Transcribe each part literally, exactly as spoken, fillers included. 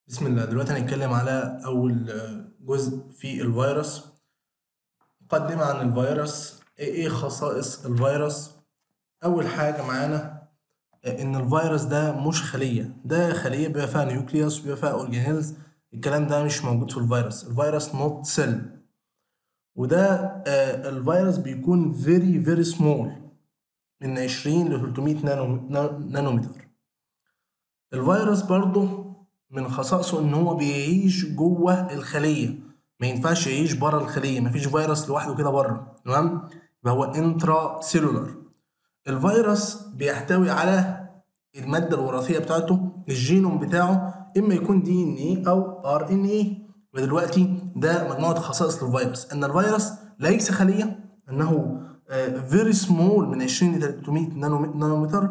بسم الله. دلوقتي هنتكلم على أول جزء في الفيروس. مقدمة عن الفيروس. إيه خصائص الفيروس؟ أول حاجة معانا إن الفيروس ده مش خلية، ده خلية بيبقى فيها نيوكليوس وبيبقى فيها أورجانيلز. الكلام ده مش موجود في الفيروس. الفيروس نوت سيل، وده الفيروس بيكون very very small من عشرين ل ثلاثمية نانومتر. الفيروس برضه من خصائصه ان هو بيعيش جوه الخليه، ما ينفعش يعيش بره الخليه. مفيش فيروس لوحده كده بره، تمام؟ يبقى هو انترا سيلولار. الفيروس بيحتوي على الماده الوراثيه بتاعته، الجينوم بتاعه اما يكون دي ان ايه او ار ان ايه. ودلوقتي ده مجموعه خصائص للفيروس، ان الفيروس ليس خليه، انه فيري سمول من عشرين ل ثلاثمية نانومتر،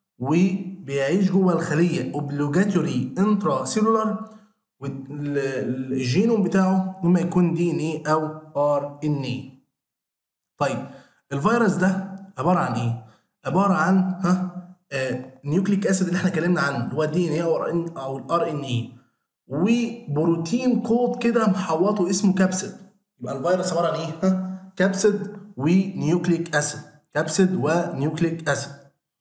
وبيعيش جوه الخليه اوبليجاتوري انترا سيلولار، والجينوم بتاعه اما يكون دي ان ايه او ار ان ايه. طيب الفيروس ده عباره عن ايه؟ عباره عن ها آه نيوكليك اسيد اللي احنا اتكلمنا عنه، اللي هو الدي ان ايه او الار ان ايه، وبروتين كود كده محوطه اسمه كابسيد. يبقى الفيروس عباره عن ايه؟ ها كابسيد ونيوكليك اسيد، كابسيد ونيوكليك اسيد.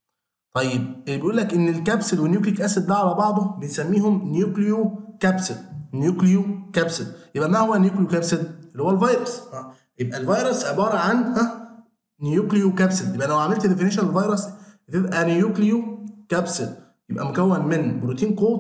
طيب بيقول لك ان الكبسيد والنيوكليك اسيد ده على بعضه بنسميهم نيوكليو كابسيد. نيوكليو كابسيد. يبقى ما هو النيوكليو كابسيد؟ اللي هو الفيروس. ها يبقى الفيروس عباره عن ها نيوكليو كابسيد. يبقى لو عملت ديفينيشن للفيروس تبقى نيوكليو كابسيد، يبقى مكون من بروتين كود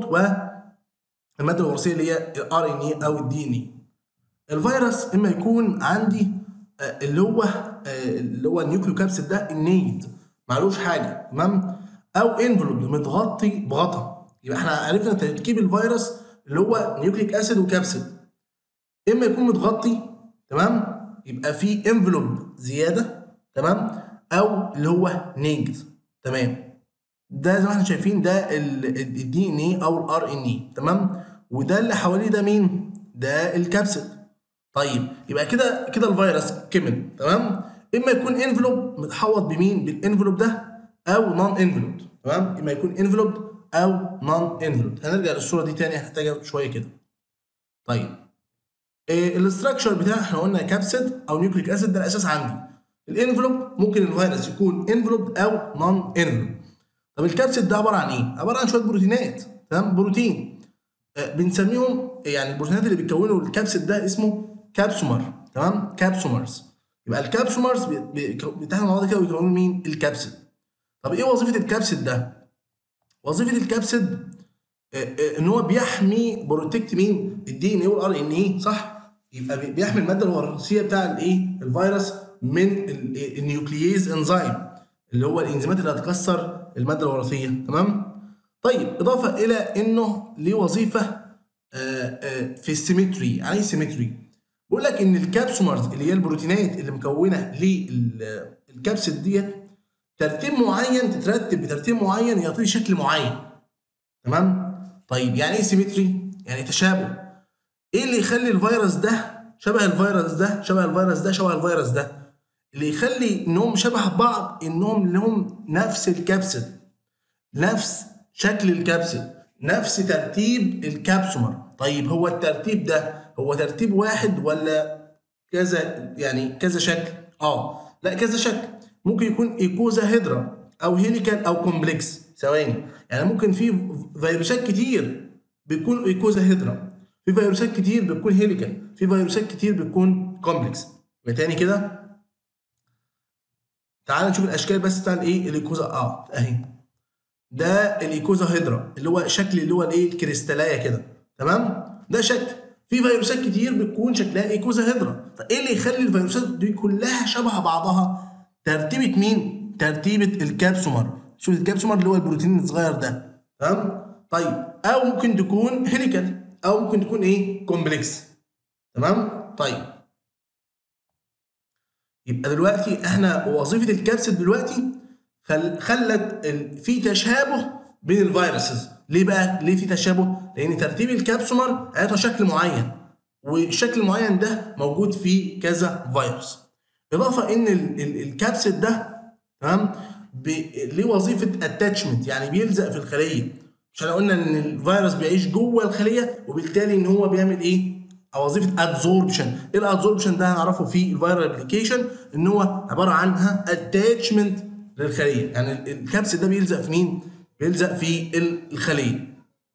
والماده الوراثيه اللي هي الار ان اي او الدي ان اي. الفيروس اما يكون عندي اللي هو اللي هو النيوكليو كابسيد ده النيد، معلوش حاجه، تمام؟ او انفلوب متغطي بغطا. يبقى احنا عرفنا تركيب الفيروس اللي هو نيوكليك اسيد وكابسيد، اما يكون متغطي، تمام، يبقى في انفلوب زياده، تمام، او اللي هو نيجد، تمام. ده زي ما احنا شايفين ده الدي ان اي او الار ان اي، تمام. وده اللي حواليه ده مين؟ ده الكابسيد. طيب يبقى كده كده الفيروس كمل، تمام. اما يكون انفلوب متحوط بمين؟ بالانفلوب ده، او نون انفلوب، تمام. اما يكون انفلوب او نون انفلوب. هنرجع للصوره دي تاني، هنحتاجها شويه كده. طيب إيه الاستراكشر بتاعها؟ احنا قلنا كابسيد او نيوكليك اسيد، ده الاساس عندي. الانفلوب ممكن الفيروس يكون انفلوب او نون انفلوب. طب الكابسيد ده عباره عن ايه؟ عباره عن شويه بروتينات، تمام، بروتين آه بنسميهم، يعني البروتينات اللي بتكونوا الكابسيد ده اسمه كابسومر، تمام، كابسومرز. يبقى الكابسومرز بيتحدوا مع بعض كده ويكونوا مين؟ الكابسيد. طب ايه وظيفه الكابسيد ده؟ وظيفه الكابسيد آه آه ان هو بيحمي بروتكت مين؟ الدي ان اي والار ان اي، صح؟ يبقى بيحمي الماده الوراثيه بتاع الايه؟ الفيروس من النيوكلييز انزيم، اللي هو الانزيمات اللي هتكسر الماده الوراثيه، تمام. طيب اضافه الى انه ليه وظيفه آآ آآ في السيمتري. يعني ايه سيمتري؟ بيقول لك ان الكابسومرز اللي هي البروتينات اللي مكونه للكبسيد ديت ترتيب معين، تترتب بترتيب معين يعطي شكل معين، تمام. طيب يعني ايه سيمتري؟ يعني تشابه. ايه اللي يخلي الفيروس ده شبه الفيروس ده شبه الفيروس ده شبه الفيروس ده؟ اللي يخلي انهم شبه بعض انهم لهم نفس الكبسيد، نفس شكل الكبسيد، نفس ترتيب الكابسومر. طيب هو الترتيب ده هو ترتيب واحد ولا كذا؟ يعني كذا شكل؟ اه لا، كذا شكل. ممكن يكون ايكوزا هيدرا او هيليكال او كومبلكس. ثواني، يعني ممكن في فيروسات كتير بتكون ايكوزا هيدرا، في فيروسات كتير بتكون هيليكال، في فيروسات كتير بتكون كومبلكس. تاني كده تعال نشوف الاشكال بس بتاع الايه؟ الايكوزا. اه اهي ده الايكوزا هيدرا، اللي هو شكل اللي هو الايه؟ الكريستاليه كده، تمام. ده شكل. في فيروسات كتير بتكون شكلها ايكوزا هيدرا. فايه اللي يخلي الفيروسات دي كلها شبه بعضها؟ ترتيبه مين؟ ترتيبه الكابسومر. شوف الكابسومر اللي هو البروتين الصغير ده، تمام. طيب او ممكن تكون هيليكال او ممكن تكون ايه؟ كومبلكس، تمام. طيب يبقى دلوقتي احنا وظيفه الكبسيد دلوقتي خل... خلت ال... في تشابه بين الفيروسز. ليه بقى؟ ليه في تشابه؟ لان ترتيب الكابسومر هيعطي شكل معين، والشكل المعين ده موجود في كذا فيروس. اضافه ان ال... ال... الكبسيد ده، تمام، ب... ليه وظيفه اتاتشمنت، يعني بيلزق في الخليه عشان قلنا ان الفيروس بيعيش جوه الخليه، وبالتالي ان هو بيعمل ايه؟ وظيفه ادزوربشن. ايه الادزوربشن ده؟ هنعرفه في الفيرال ابلكيشن، ان هو عباره عنها اتاتشمنت للخليه، يعني الكبسول ده بيلزق في مين؟ بيلزق في الخليه.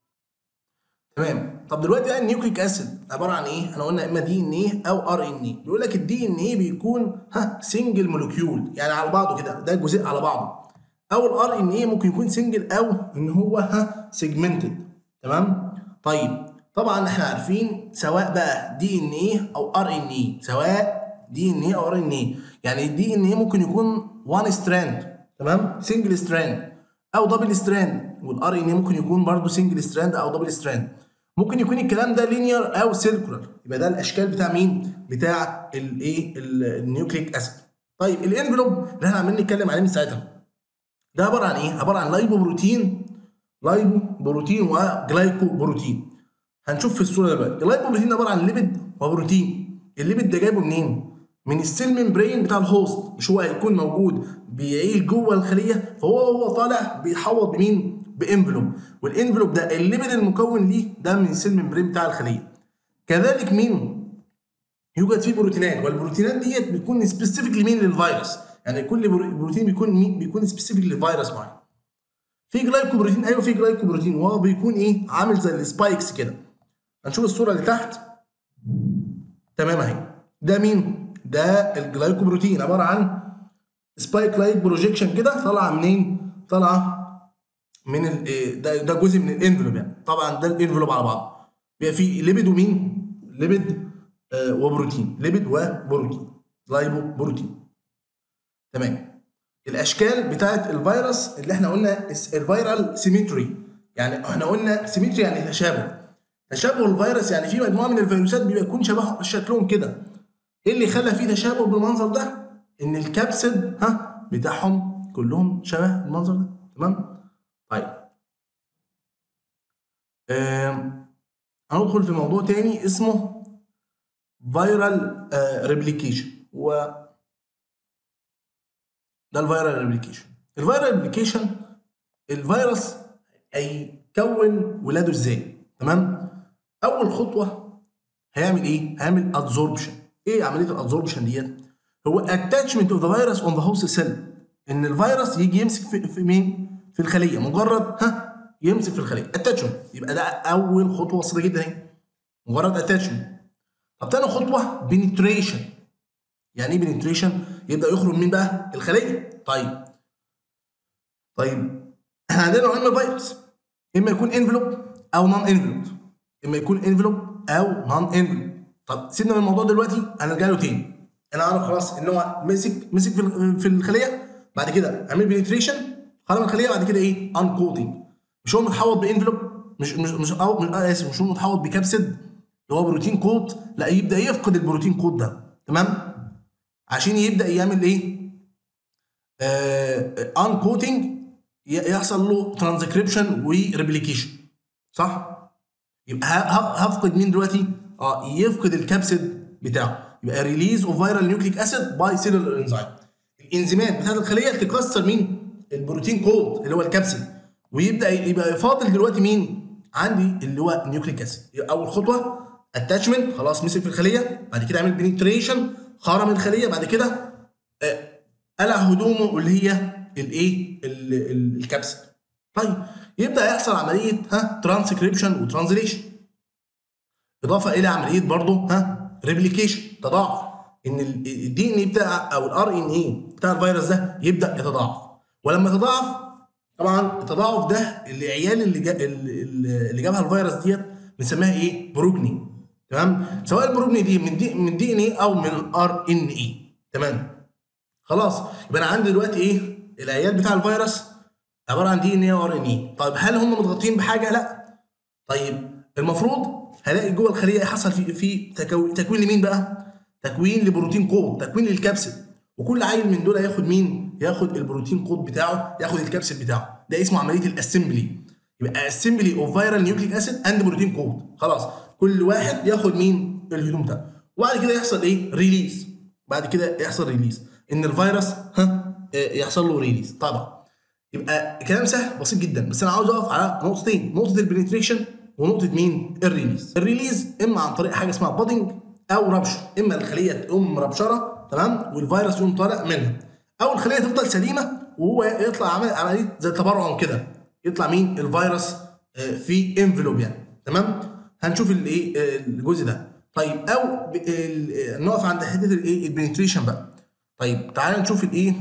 تمام. طب دلوقتي بقى النيوكليك اسيد عباره عن ايه؟ احنا قلنا اما دي ان ايه او ار ان ايه. بيقول لك الدي ان ايه بيكون ها سنجل مولكيول، يعني على بعضه كده، ده جزء على بعضه. او الار ان ايه ممكن يكون سنجل او ان هو ها سيجمنتد. تمام؟ طيب طبعا احنا عارفين سواء بقى دي ان ايه او ار ان ايه، سواء دي ان ايه او ار ان ايه، يعني الدي ان ايه ممكن يكون وان ستراند، تمام؟ سنجل ستراند او دبل ستراند، والار ان ايه ممكن يكون برضه سنجل ستراند او دبل ستراند. ممكن يكون الكلام ده لينير او سيركولار، يبقى ده الاشكال بتاع مين؟ بتاع الايه؟ النيوكليك اسيد. طيب الانفلوب اللي احنا عمالين نتكلم عليه من ساعتها ده عباره عن ايه؟ عباره عن لايبو بروتين، لايبو بروتين وجلايكو بروتين. هنشوف في الصوره دلوقتي. اللايبو بروتين عباره عن ليبيد وبروتين. الليبيد ده جايبه منين؟ من السيل ممبرين بتاع الهوست، مش هو هيكون موجود بيعيش جوه الخليه، فهو هو طالع بيحوط بمين؟ بانفلوب، والانفلوب ده الليبيد المكون ليه ده من السيل ممبرين بتاع الخليه. كذلك مين؟ يوجد فيه بروتينات، والبروتينات ديت بتكون سبيسيفيك لمين؟ للفيروس، يعني كل بروتين بيكون مين؟ بيكون سبيسيفيك لفيروس معين. في جلايكوبروتين، ايوه في جلايكوبروتين، وهو بيكون ايه؟ عامل زي السبايكس كده. هنشوف الصوره اللي تحت. تمام اهي. ده مين؟ ده الجلايكوبروتين، عباره عن سبايك لايك بروجيكشن كده، طالعه منين؟ طالعه من ال ده ده جزء من الانفلوب، يعني طبعا ده الانفلوب على بعضه. بيبقى فيه ليبيد ومين؟ ليبيد آه وبروتين، ليبيد وبروتين، لايبو بروتين. تمام. الاشكال بتاعت الفيروس اللي احنا قلنا الفيرال سيمتري، يعني احنا قلنا سيمتري يعني تشابه. تشابه الفيروس يعني في مجموعه من الفيروسات بيبقى يكون شبه شكلهم كده. ايه اللي خلى فيه تشابه بالمنظر ده؟ ان الكبسد ها بتاعهم كلهم شبه المنظر ده. تمام؟ طيب. آم، هندخل في موضوع تاني اسمه فيرال ريبليكيشن، و ده الفيرال ريبليكيشن. الفيرال ريبليكيشن الفيروس هيكون ولاده ازاي؟ تمام؟ اول خطوه هيعمل ايه؟ هيعمل ادزوربشن. ايه عمليه الادزوربشن ديت؟ هو اتاتشمنت اوف ذا فيروس اون ذا هوست سيل، ان الفيروس يجي يمسك في, في مين؟ في الخليه، مجرد ها يمسك في الخليه، اتاتشمنت. يبقى ده اول خطوه بسيطه جدا اهي، مجرد اتاتشمنت. طب تاني خطوه بنتريشن. يعني ايه بنتريشن؟ يبدا يخرج من بقى الخليه. طيب طيب احنا عندنا نوعين من الفيروس، اما يكون انفلوب او نون انفلوب، اما يكون انفلوب او نون انفلوب. طب سيبنا من الموضوع دلوقتي، هنرجع له تاني. انا عارف خلاص ان هو مسك مسك في في الخليه، بعد كده عمل بنتريشن، خرج من الخليه، بعد كده ايه؟ ان كوتنج. مش هو متحوط بانفلوب، مش مش مش او مش آه اسف مش هو متحوط بكبسد اللي هو بروتين كوت، لا يبدا يفقد البروتين كوت ده. تمام؟ عشان يبدا يعمل ايه؟ ان كوتنج، يحصل له ترانسكريبشن وريبليكيشن. صح؟ يبقى هفقد مين دلوقتي؟ اه يفقد الكبسد بتاعه، يبقى ريليز اوف فيرال نيوكليك اسيد باي سيلولار انزيم. الانزيمات بتاعت الخليه تكسر مين؟ البروتين كود اللي هو الكبسد، ويبدا يبقى فاضل دلوقتي مين؟ عندي اللي هو نيوكليك اسيد. اول خطوه اتاتشمنت، خلاص مسك في الخليه، بعد كده عمل بنتريشن، خرم الخليه، بعد كده آه قلع هدومه اللي هي الايه؟ الكبسد. طيب يبدا يحصل عمليه ها ترانسكريبشن وترانزليشن، اضافه الى عمليه برضه ها ريبليكيشن، تضاعف، ان الدي ان اي بتاع او الار ان اي بتاع الفيروس ده يبدا يتضاعف. ولما يتضاعف طبعا التضاعف ده العيال اللي جا اللي جابها الفيروس ديت بنسميها ايه؟ بروجني. تمام؟ سواء البروجني دي من دي من دي ان اي او من الار ان اي. تمام؟ خلاص يبقى انا عندي دلوقتي ايه؟ العيال بتاع الفيروس عباره عن دي ان اي وار ان اي. طيب هل هم متغطين بحاجه؟ لا. طيب المفروض هلاقي جوه الخليه حصل في في تكوين لمين بقى؟ تكوين لبروتين كود، تكوين للكبسل، وكل عيل من دول ياخد مين؟ ياخد البروتين كود بتاعه، ياخد الكبسل بتاعه. ده اسمه عمليه الاسمبلي. يبقى اسمبلي اوف فيرال نيوكليك اسيد اند بروتين كود. خلاص كل واحد ياخد مين؟ الهدوم بتاعه. وبعد كده يحصل ايه؟ ريليز. بعد كده يحصل ريليز ان الفيروس ها يحصل له ريليز. طبعا يبقى كلام سهل بسيط جدا، بس انا عاوز اقف على نقطتين، نقطه البنتريشن ونقطه مين؟ الريليز. الريليز اما عن طريق حاجه اسمها بادنج او ربشر، اما الخليه تقوم ربشره تمام والفيروس يقوم طالع منها، او الخليه تفضل سليمه وهو يطلع عمل عمليه زي تبرعم كده، يطلع مين؟ الفيروس في انفلوب يعني تمام. هنشوف الايه الجزء ده. طيب او نقف عند حته الايه البنتريشن بقى. طيب تعالى نشوف الايه.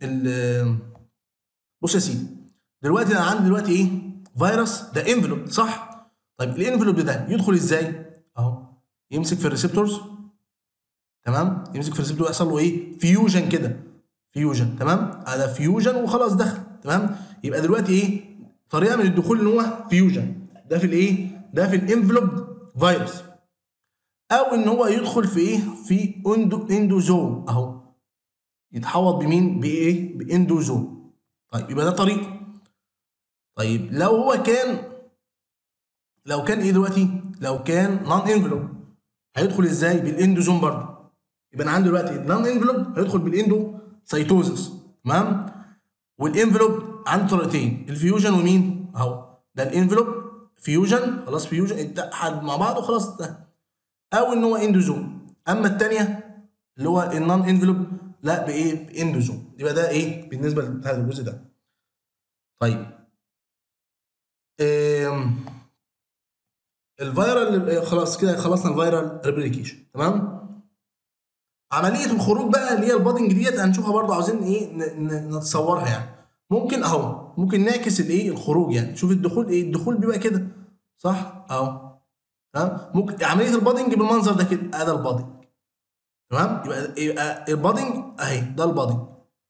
بص يا سيدي، دلوقتي انا عندي دلوقتي ايه؟ فيروس ده انفلوب صح؟ طيب الانفلوب ده يدخل ازاي؟ اهو يمسك في الريسبتورز تمام، يمسك في الريسبتور يحصل له ايه؟ فيوجن كده، فيوجن تمام، هذا فيوجن وخلاص دخل تمام. يبقى دلوقتي ايه؟ طريقه من الدخول ان هو فيوجن، ده في الايه؟ ده في الانفلوب فيروس. او ان هو يدخل في ايه؟ في اندو اندوزوم اهو، يتحوط بمين؟ بايه؟ باندوزوم. طيب يبقى ده طريقه. طيب لو هو كان لو كان ايه دلوقتي؟ لو كان نون انفلوب هيدخل ازاي؟ بالاندوزوم برضه. يبقى انا عندي دلوقتي النون انفلوب هيدخل بالاندو سيتوزس تمام، والانفلوب عنده طريقتين، الفيوجن ومين؟ اهو ده الانفلوب فيوجن خلاص، فيوجن اتحد مع بعض وخلاص ده، او ان هو اندوزوم. اما الثانيه اللي هو النون انفلوب لا بايه؟ باندوزوم. يبقى ده ايه بالنسبه لهذا الجزء ده. طيب إيه الفيرال خلاص كده خلصنا الفيرال ريبليكيشن تمام. عمليه الخروج بقى اللي هي البادنج ديت هنشوفها برضو، عاوزين ايه نتصورها يعني. ممكن اهو ممكن نعكس الايه الخروج يعني، شوف الدخول ايه؟ الدخول بيبقى كده صح اهو تمام. ممكن عمليه البادنج بالمنظر ده كده، ادي البادنج تمام. يبقى يبقى البادنج اهي، ده البادنج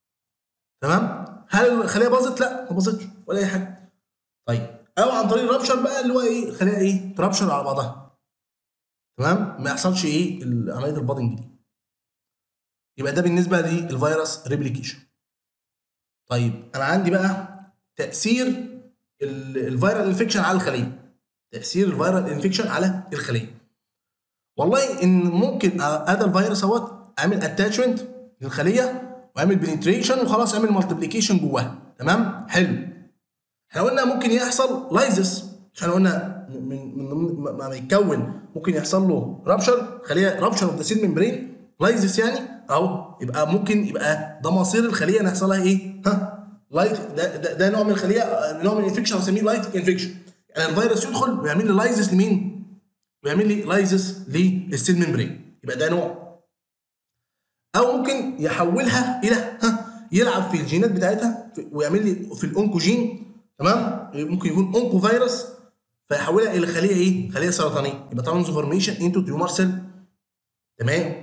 تمام. هل الخليه باظت؟ لا ما باظتش ولا اي حاجه. طيب او عن طريق الرابشر بقى اللي هو ايه؟ الخليه ايه؟ ترابشر على بعضها تمام، ما يحصلش ايه عمليه البادنج دي. يبقى ده بالنسبه للفيروس ريبليكيشن. طيب انا عندي بقى تاثير الفيرال انفكشن على الخليه. تاثير الفيرال انفكشن على الخليه، والله ان ممكن هذا الفيروس اهوت عامل اتاتشمنت للخليه وعامل بنتريشن وخلاص عامل مالتيبليكيشن جواها تمام. حلو، احنا قلنا ممكن يحصل لايزس، احنا قلنا من من ما يتكون ممكن يحصل له رابشر، خليه رابشر اوف ذا سيل ممبرين، لايزس يعني اهو. يبقى ممكن يبقى ده مصير الخليه ان يحصل لها ايه؟ ها لايت، ده, ده, ده نوع من الخليه، نوع من الانفكشن هنسميه لايت انفكشن. يعني الفيروس يدخل ويعمل لي لايزس لمين؟ ويعمل لي لايزس للسيل ممبرين، يبقى ده نوع. او ممكن يحولها الى ها يلعب في الجينات بتاعتها ويعمل لي في الاونكوجين تمام، ممكن يكون اونكو فيروس فيحولها الى خليه ايه؟ خليه سرطانيه، يبقى ترانسفورميشن انتو تيومر سيل تمام.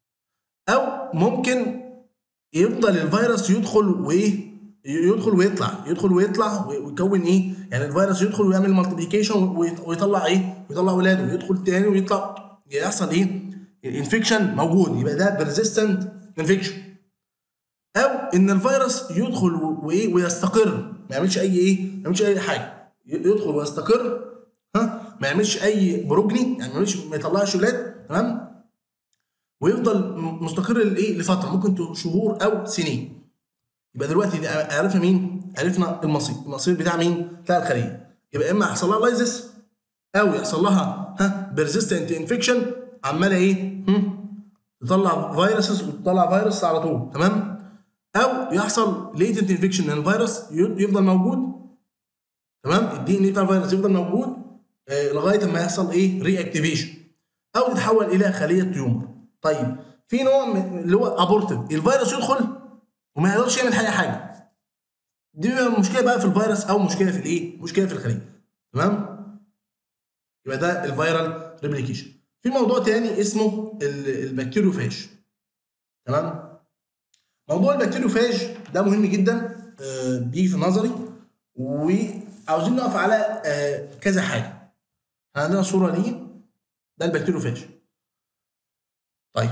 او ممكن يفضل الفيروس يدخل وايه؟ يدخل ويطلع، يدخل ويطلع ويكون ايه؟ يعني الفيروس يدخل ويعمل مالتيبليكيشن ويطلع ايه؟ ويطلع ولاده ويدخل تاني ويطلع، يحصل ايه؟ الانفكشن موجود، يبقى ده بيرزيستنت انفكشن. او ان الفيروس يدخل وايه؟ ويستقر، ما يعملش اي ايه؟ ما يعملش اي حاجه، يدخل ويستقر ها، ما يعملش اي بروجني يعني ما يعملش ما يطلعش ولاد تمام، ويفضل مستقر لايه؟ لفتره ممكن شهور او سنين. يبقى دلوقتي عرفنا مين؟ عرفنا المصير، المصير بتاع مين؟ بتاع الخليه. يبقى اما يحصل لها لايزس او يحصل لها ها بيرزيستنت انفكشن عماله ايه؟ هم؟ تطلع فيروسز وتطلع فيروس على طول تمام، او يحصل ليتنت انفكشن ان الفيروس يفضل موجود تمام، الدي ان اي بتاع الفيروس يفضل موجود آه لغايه ما يحصل ايه؟ ري اكتيفيشن او تتحول الى خليه تيومر. طيب في نوع اللي هو ابورتيف، الفيروس يدخل وما يقدرش يعمل اي حاجه، دي مشكله بقى في الفيروس او مشكله في الايه؟ مشكله في الخليه تمام. يبقى ده الفيرال ريبليكيشن. في موضوع تاني اسمه البكتيريوفاج تمام. موضوع البكتيريوفاج ده مهم جدا آه بيجي في نظري، وعاوزين نقف على آه كذا حاجه. عندنا صوره ليه، ده البكتيريوفاج. طيب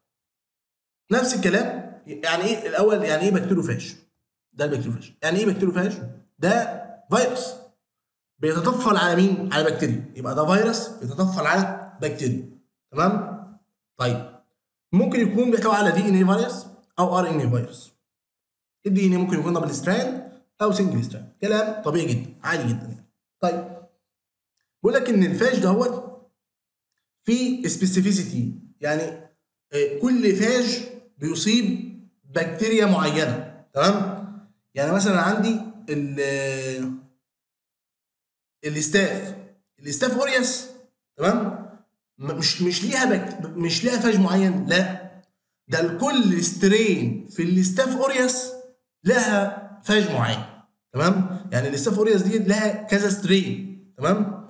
نفس الكلام، يعني ايه الاول؟ يعني ايه بكتيريوفاج؟ ده البكتيريوفاج. يعني ايه بكتيريوفاج؟ ده فيروس بيتطفل على مين؟ على بكتيريا، يبقى ده فيروس بيتطفل على بكتيريا تمام. طيب ممكن يكون بيحتوي على دي ان اي فيروس او ار ان اي فيروس. الدي ان اي ممكن يكون دبل ستراند او سنجل ستراند. كلام طبيعي جدا عادي جدا يعني. طيب بيقول لك ان الفاج دهوت فيه سبيسيفيسيتي، يعني كل فاج بيصيب بكتيريا معينه. تمام؟ يعني مثلا عندي ال الاستاف الاستاف اوريوس. تمام؟ مش مش ليها بكت... مش ليها فاج معين، لا، ده لكل سترين في الاستاف اوريوس لها فاج معين. تمام؟ يعني الاستاف اوريوس دي لها كذا سترين. تمام؟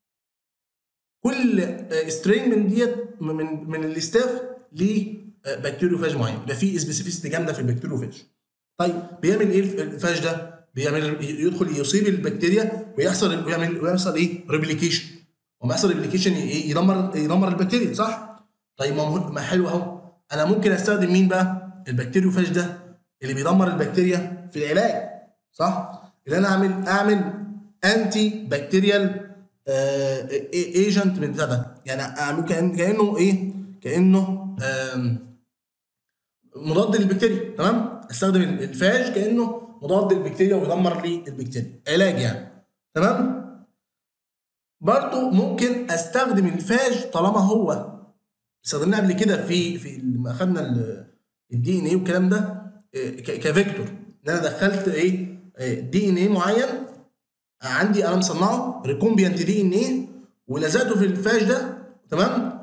كل سترين من ديت من من الاستاف ليه بكتيريوفاج معين، يبقى في سبيسيفيستي جامده في البكتيريوفاج. طيب بيعمل ايه الفاج ده؟ بيعمل يدخل يصيب البكتيريا ويحصل ويعمل ويحصل ايه؟ ريبليكيشن. وما يحصل ريبليكيشن ايه؟ يدمر يدمر البكتيريا، صح؟ طيب ما حلو اهو. انا ممكن استخدم مين بقى؟ البكتيريوفاج ده اللي بيدمر البكتيريا في العلاج، صح؟ اللي انا اعمل اعمل انتي بكتيريال ايجنت من ده، يعني ممكن كانه ايه؟ كانه مضاد للبكتيريا. تمام؟ استخدم الفاج كانه مضاد للبكتيريا ويدمر لي البكتيريا، علاج يعني. تمام؟ برضو ممكن استخدم الفاج طالما هو استخدمناه قبل كده في في لما اخذنا الدي ان ايه والكلام ده كفيكتور، ان انا دخلت ايه؟ دي ان ايه معين عندي انا مصنعه ريكومبيانت دي ان ايه ولزقته في الفاج ده. تمام؟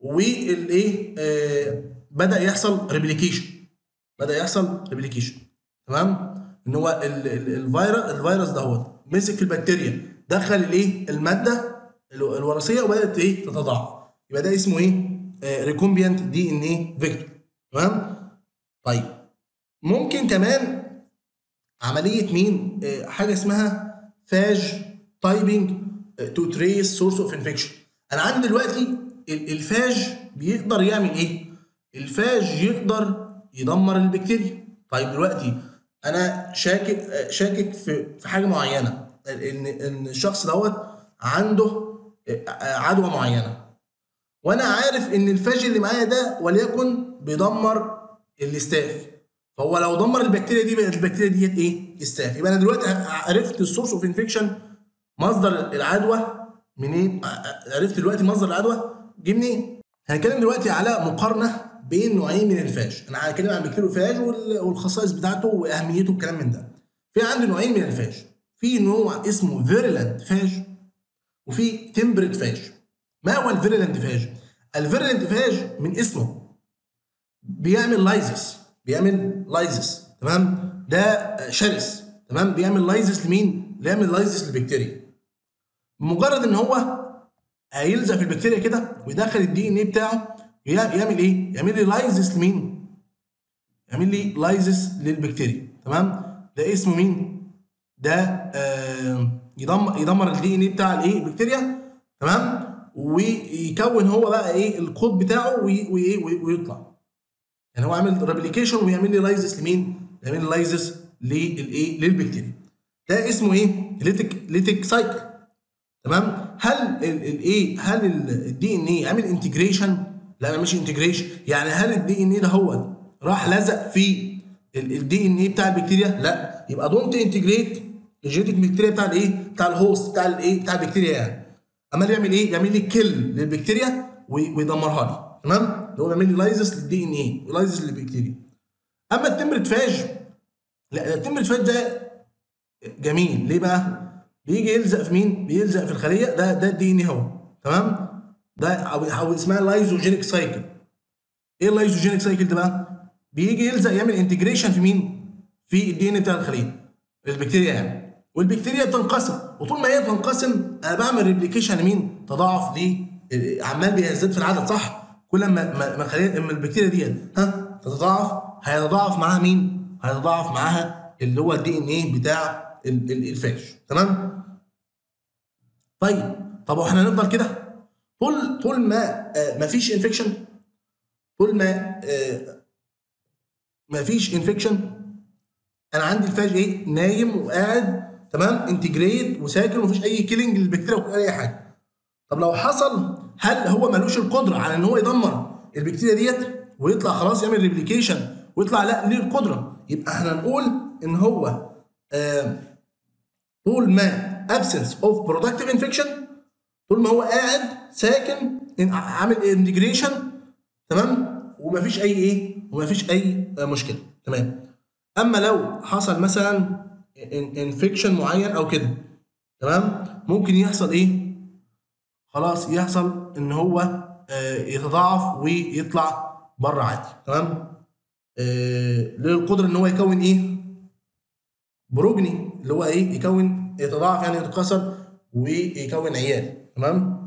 والايه آه بدا يحصل ريبليكيشن بدا يحصل ريبليكيشن. تمام؟ ان هو الفيروس الفيروس دهوت مسك في البكتيريا، دخل الايه؟ الماده الوراثيه وبدات ايه؟ تتضاعف. يبقى ده اسمه ايه؟ آه ريكومبيانت دي ان ايه فيكتور. تمام؟ طيب ممكن كمان عمليه مين؟ آه حاجه اسمها فاج تايبنج تو تريس سورس اوف انفكشن. انا عندي دلوقتي الفاج بيقدر يعمل ايه؟ الفاج يقدر يدمر البكتيريا. طيب دلوقتي انا شاكك شاكك في في حاجه معينه، ان ان الشخص دوت عنده عدوى معينه، وانا عارف ان الفاج اللي معايا ده وليكن بيدمر الاستاف، فهو لو دمر البكتيريا دي بقت البكتيريا ديت ايه؟ استاف. يبقى انا دلوقتي عرفت السورس اوف انفكشن، مصدر العدوى منين؟ عرفت دلوقتي مصدر العدوى جه منين؟ هنتكلم دلوقتي على مقارنه بين نوعين من الفاج. انا هتكلم عن البكتيريوفاج والخصائص بتاعته واهميته والكلام من ده. في عندي نوعين من الفاج، في نوع اسمه فيرولنت فاج وفي تمبرت فاج. ما هو الفيرولنت فاج؟ الفيرولنت فاج من اسمه بيعمل لايزس بيعمل لايزس تمام؟ ده شرس. تمام؟ بيعمل لايزس لمين؟ بيعمل لايزس للبكتيريا. بمجرد ان هو هيلزق في البكتيريا كده ويدخل الدي ان ايه بتاعه، يعمل ايه؟ يعمل لي لايزس لمين؟ يعمل لي لايزس للبكتيريا. تمام؟ ده اسمه مين؟ ده آه يدمر يدمر الدي ان ايه بتاع الايه؟ البكتيريا. تمام؟ ويكون هو بقى ايه؟ الكود بتاعه وايه؟ ويطلع. يعني هو عامل ريبليكيشن ويعمل لي لايزس لمين؟ يعمل لي لايزس للايه؟ للبكتيريا. ده اسمه ايه؟ ليتك ليتك سايكل. تمام؟ هل الايه؟ هل الدي ان ايه عامل انتجريشن؟ لا، مش انتجريشن. يعني هل الدي ان ايه ده هو راح لزق في الدي ان ايه بتاع البكتيريا؟ لا. يبقى دونت انتجريت الجينيتك بكتيريا بتاع الايه؟ بتاع الهوست بتاع الايه؟ بتاع البكتيريا يعني. اما يعمل ايه؟ يعمل لي كيل للبكتيريا ويدمرها لي. تمام؟ اللي هو بيعمل لي لايزس للدي ان ايه ولايزس للبكتيريا. اما التمبرت فاج، لا، التمبرت فاج ده جميل. ليه بقى؟ بيجي يلزق في مين؟ بيلزق في الخليه. ده ده الدي ان ايه هو. تمام؟ ده او اسمها لايزوجينيك سايكل. ايه اللايزوجينيك سايكل ده بقى؟ بيجي يلزق يعمل انتجريشن في مين؟ في الدي ان بتاع الخليه، البكتيريا يعني. والبكتيريا بتنقسم، وطول ما هي بتنقسم انا بعمل ريبليكيشن لمين؟ تضاعف ليه؟ عمال بيزداد في العدد، صح؟ كل ما ما الخليه اما البكتيريا ديت ها تتضاعف، هيتضاعف معاها مين؟ هيتضاعف معاها اللي هو الدي ان ايه بتاع الفاج. تمام؟ طيب طب واحنا هنفضل كده طول طول ما آه ما فيش انفكشن، طول ما آه ما فيش انفكشن انا عندي الفاج ايه؟ نايم وقاعد. تمام؟ انتجريت وساكن ومفيش اي كيلينج للبكتيريا ولا اي حاجه. طب لو حصل، هل هو ملوش القدره على ان هو يدمر البكتيريا ديت ويطلع خلاص يعمل ريبليكيشن ويطلع؟ لا، ليه القدره. يبقى احنا نقول ان هو آه طول ما absence of productive infection، طول ما هو قاعد ساكن عامل انتجريشن، تمام، ومفيش اي ايه ومفيش اي مشكله، تمام. اما لو حصل مثلا انفكشن معين او كده، تمام، ممكن يحصل ايه؟ خلاص يحصل ان هو آه يتضاعف ويطلع بره عادي، تمام. آه له القدره ان هو يكون ايه؟ بروجني، اللي هو ايه؟ يكون يتضاعف يعني يتكاثر ويكون عيال، تمام.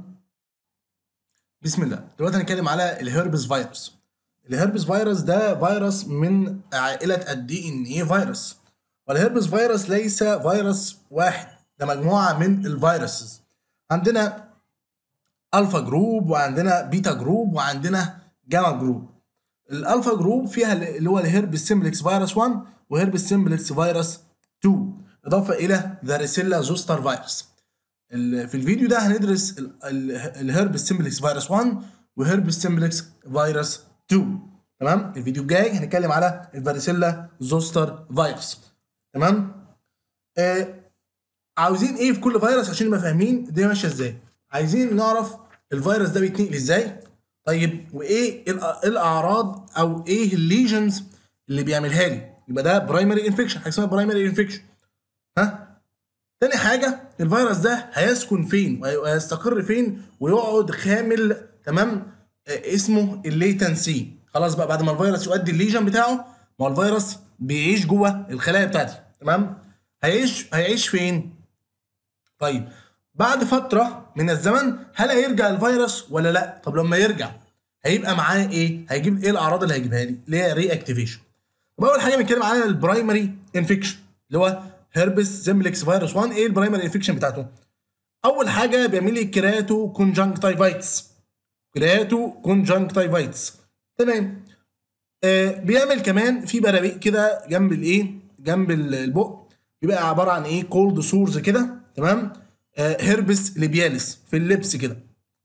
بسم الله. دلوقتي هنتكلم على الهيربس فيروس. الهيربس فيروس ده فيروس من عائلة الدي ان ايه فيروس. والهيربس فيروس ليس فيروس واحد، ده مجموعة من الفيروسز. عندنا الفا جروب، وعندنا بيتا جروب، وعندنا جاما جروب. الالفا جروب فيها اللي هو الهيربس سيمبلكس فيروس واحد وهيربس سيمبلكس فيروس اتنين، اضافه الى فاريسيلا زوستر فيروس. في الفيديو ده هندرس الهيربس سيمبلكس فيروس واحد وهيربس سيمبلكس فيروس اتنين، تمام. الفيديو الجاي هنتكلم على الفاريسيلا زوستر فيروس، تمام. آه عاوزين ايه في كل فيروس عشان نبقى فاهمين الدنيا ماشيه ازاي؟ عايزين نعرف الفيروس ده بيتنقل ازاي، طيب، وايه الاعراض او ايه الليجنز اللي بيعملها لي، يبقى ده برايمري انفكشن، حاجه اسمها برايمري انفكشن. ها، تاني حاجة الفيروس ده هيسكن فين وهيستقر فين ويقعد خامل، تمام. آه اسمه الليتنسي. خلاص بقى، بعد ما الفيروس يؤدي الليجن بتاعه، ما هو الفيروس بيعيش جوه الخلايا بتاعتي، تمام. هيعيش هيعيش فين؟ طيب، بعد فترة من الزمن هل هيرجع الفيروس ولا لا؟ طب لما يرجع هيبقى معاه ايه؟ هيجيب ايه الاعراض اللي هيجيبها لي؟ اللي هي ري اكتيفيشن. طب اول حاجه بنتكلم على البرايمري انفكشن اللي هو هيربس سيمبلكس فيروس واحد. ايه البرايمري انفكشن بتاعته؟ اول حاجه بيعمل لي كيراتو كونجنكتيفايتس. كيراتو كونجنكتيفايتس، تمام. آه بيعمل كمان في برابيق كده جنب الايه؟ جنب البق، بيبقى عباره عن ايه؟ كولد سورز كده، تمام. آه هيربس ليبياليس في اللبس كده.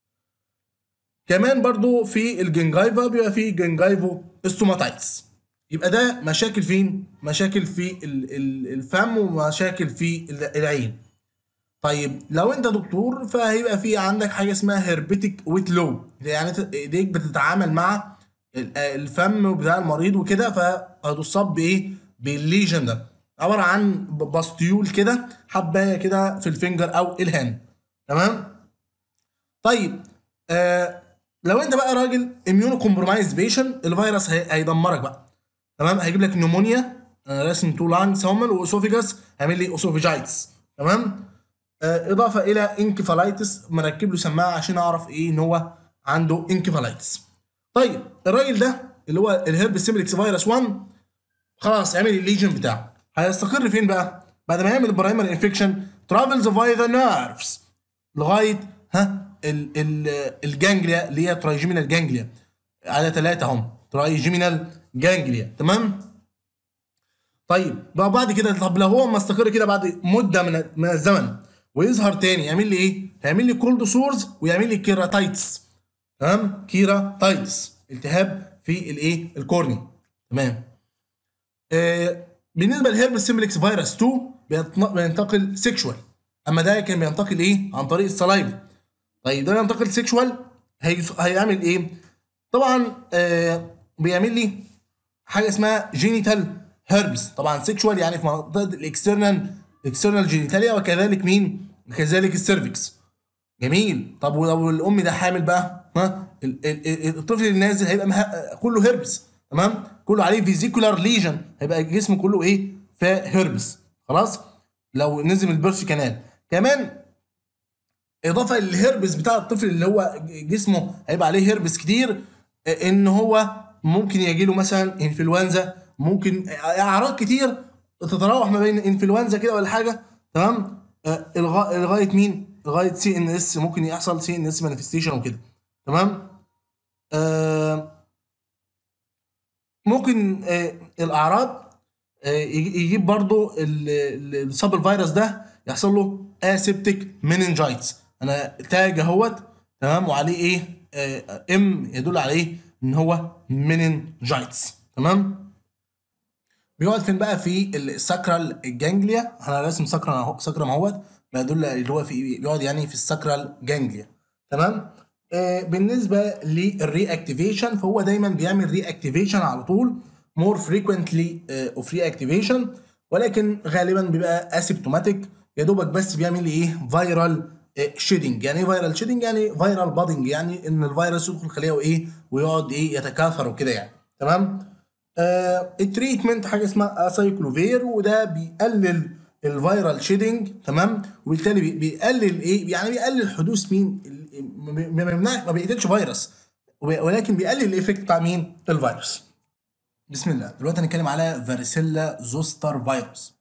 كمان برضو في الجنجايفا بيبقى في جنجايفو استوماتايتس. يبقى ده مشاكل فين؟ مشاكل في الفم ومشاكل في العين. طيب لو انت دكتور فهيبقى في عندك حاجه اسمها هيربيتك ويت لو، يعني ايديك بتتعامل مع الفم بتاع المريض وكده، فهتصاب بايه؟ بالليجن ده، عباره عن باستيول كده، حبايه كده في الفينجر او الهاند، تمام. طيب آه لو انت بقى راجل اميونو كومبرومايز بيشن، الفيروس هي... هيدمرك بقى، تمام. هيجيب لك نيمونيا، آه رسم تو لانج سومل واوسوفيجاس، هيعمل لي اوسوفيجايتس، تمام. آه اضافه الى انكفالايتس، مركب له سماعه عشان اعرف ايه ان هو عنده انكفالايتس. طيب الراجل ده اللي هو الهيرب سيمبلكس فيروس واحد خلاص عمل الليجن بتاعه، هيستقر فين بقى؟ بعد ما يعمل البرايمري انفكشن ترافلز باي ذا نيرفز لغايه ها ال ال الجانجليا اللي هي ترايجيمينال جانجليا، على ثلاثه هم ترايجيمينال جانجليا، تمام. طيب بقى بعد كده، طب لو هو ما استقر كده بعد مده من من الزمن ويظهر تاني، يعمل لي ايه؟ هيعمل لي كولد سورز ويعمل لي كيراتايتس، تمام. كيراتايتس التهاب في الايه؟ الكورني، تمام. آه بالنسبه للهيربس سيمبلكس فيروس اتنين بينتقل سيكشوال، اما ده كان بينتقل ايه؟ عن طريق السلايف. طيب ده ينتقل سيكشوال، هي... هيعمل ايه؟ طبعا آه بيعمل لي حاجه اسمها جينيتال هيربس، طبعا سيكشوال يعني في منطقه الاكسترنال اكسترنال جينيتاليا، وكذلك مين؟ وكذلك السيرفكس. جميل. طب ولو الام ده حامل بقى، ها ال- ال- ال- الطفل اللي نازل هيبقى مه... كله هيربس، تمام. كله عليه فيزيكولار ليجن، هيبقى جسمه كله ايه؟ فهيربس، خلاص. لو نزل من البيرث كانال كمان، اضافه للهربس بتاع الطفل اللي هو جسمه هيبقى عليه هربس كتير، ان هو ممكن يجي له مثلا انفلونزا، ممكن اعراض كتير تتراوح ما بين انفلونزا كده ولا حاجه، تمام. آه، لغا- لغايه مين؟ لغايه سي ان اس، ممكن يحصل سي ان اس مانيفستيشن وكده، تمام. آه، ممكن آه، الاعراض آه، يجي- يجيب برضو ال- ال- الصاب الفيروس ده يحصل له اسيبتيك مينينجايتس. انا تاج اهوت، تمام، وعليه ايه؟ آه، ام يدل عليه ان هو مينينجايتس، تمام. بيقعد فين بقى؟ في الساكرال جانجليا. انا راسم ساكرال اهو، ساكرال اهوت بيدل اللي هو في بيقعد يعني في الساكرال جانجليا. تمام. آه بالنسبه للري اكتيفيشن فهو دايما بيعمل ري اكتيفيشن على طول، مور فريكوينتلي اوف ري اكتيفيشن، ولكن غالبا بيبقى اسيبتوماتيك، يا دوبك بس بيعمل ايه؟ فيرال شيدنج. يعني ايه فيرال شيدنج؟ يعني فيرال بادنج، يعني ان الفيروس يدخل الخليه وايه ويقعد ايه يتكاثر وكده يعني. تمام. آه التريتمنت حاجه اسمها اسايكلوفير، وده بيقلل الفيرال شيدنج. تمام. وبالتالي بي- بيقلل ايه؟ يعني بيقلل حدوث مين؟ ال- ما بي- ما بيمنعش، ما بيقتلش فيروس، ولكن بيقلل الايفكت بتاع مين؟ الفيروس. بسم الله. دلوقتي هنتكلم على فاريسيلا زوستر فيروس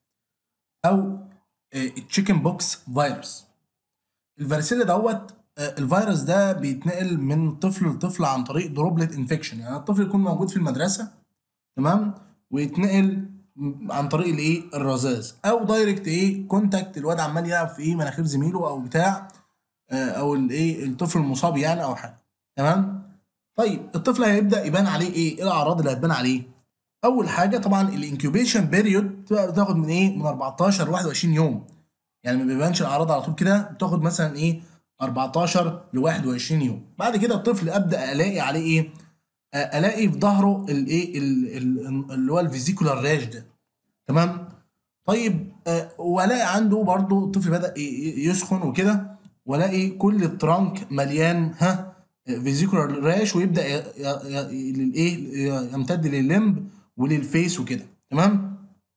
او التشيكن بوكس فيروس. الفاريسيلا دوت آه، الفيروس ده بيتنقل من طفل لطفل عن طريق دروبلت انفكشن. يعني الطفل يكون موجود في المدرسه، تمام، ويتنقل عن طريق الايه؟ الرذاذ، او دايركت ايه؟ كونتاكت، الواد عمال يلعب في ايه؟ مناخير زميله او بتاع، آه، او الايه؟ الطفل المصاب يعني او حاجه. تمام. طيب الطفل هيبدا يبان عليه ايه؟ ايه الاعراض اللي هتبان عليه؟ اول حاجه طبعا الانكيوبيشن بيريود بتاخد من ايه؟ من اربعتاشر ل واحد وعشرين يوم. يعني ما بيبانش الاعراض على طول كده، بتاخد مثلا ايه؟ اربعتاشر ل واحد وعشرين يوم. بعد كده الطفل ابدا الاقي عليه ايه؟ آه، الاقي في ظهره الايه؟ ال- ال- اللي هو الفيزيكولار راش ده. تمام. طيب آه، والاقي عنده برضو الطفل بدا ي- ي- يسخن وكده، والاقي كل الترانك مليان ها فيزيكولار راش، ويبدا ي- ي- ي- للايه؟ يمتد لللمب وللفيس وكده. تمام.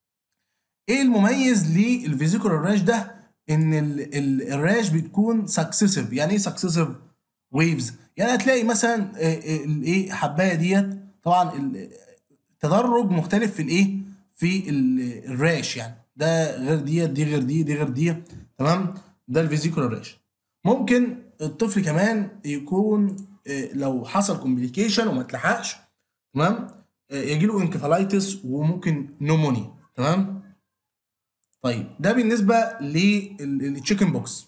ايه المميز للفيزيكولار راش ده؟ ان ال- ال- الراش بتكون سكسيسيف. يعني ايه سكسيسيف ويفز؟ يعني هتلاقي مثلا آه، آه، الايه؟ حبايه ديت طبعا ال- تدرج مختلف في الايه؟ في ال- الراش. يعني ده غير ديت، دي غير دي، دي غير دي. تمام. ده الفيزيكولار راش. ممكن الطفل كمان يكون آه، لو حصل كومبليكيشن وما اتلحقش، تمام، يجي له انكفالايتس وممكن نومونيا. تمام. طيب ده بالنسبه للتشيكن بوكس.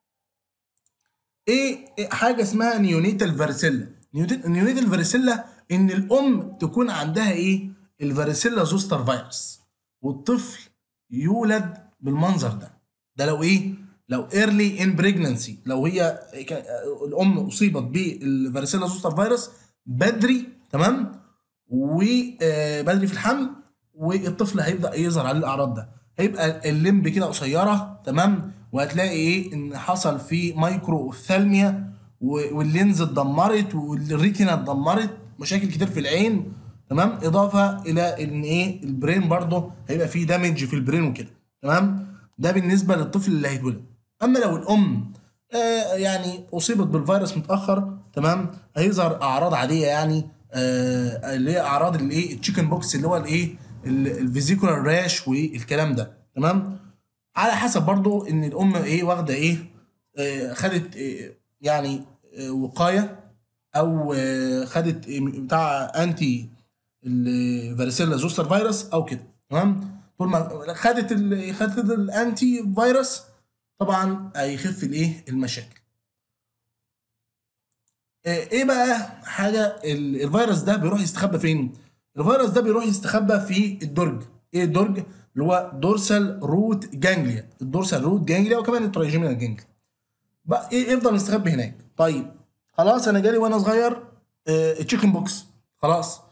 ايه إيه حاجه اسمها نيونيتال فاريسيلا. نيونيتال فاريسيلا ان الام تكون عندها ايه؟ الفاريسيلا زوستر فيروس، والطفل يولد بالمنظر ده. ده لو ايه؟ لو ايرلي ان بريجنانسي، لو هي ك- الام اصيبت بالفاريسيلا زوستر فيروس بدري. تمام. وبدري في الحمل، والطفل هيبدا يظهر عليه الاعراض ده. هيبقى الليمب كده قصيره. تمام. وهتلاقي ايه؟ ان حصل فيه مايكرو اوفثالميا، و- واللينز اتدمرت، والريتينا اتدمرت، مشاكل كتير في العين. تمام. اضافه الى ان ايه؟ البرين برضه هيبقى فيه دامج في البرين وكده. تمام. ده بالنسبه للطفل اللي هيتولد. اما لو الام آه يعني اصيبت بالفيروس متاخر، تمام، هيظهر اعراض عاديه، يعني آه اللي هي اعراض الايه؟ التشيكن بوكس، اللي هو الايه؟ الفيزيكولار راش والكلام ده. تمام. على حسب برضو ان الام ايه؟ واخده ايه؟ آه خدت إيه؟ يعني آه وقايه، او آه خدت إيه بتاع انتي الفاريسيلا زوستر فيروس او كده. تمام. طول ما خدت ال خدت الانتي فيروس طبعا هيخف الايه؟ المشاكل. آه، ايه بقى حاجه ال- الفيروس ده بيروح يستخبى فين؟ الفيروس ده بيروح يستخبى في الدرج. ايه الدرج؟ اللي هو دورسال روت جانجليا. الدورسال روت جانجليا وكمان الترايجيمينال جانجليا. بقى ايه؟ يفضل مستخبي هناك. طيب خلاص انا جالي وانا صغير تشيكن بوكس، خلاص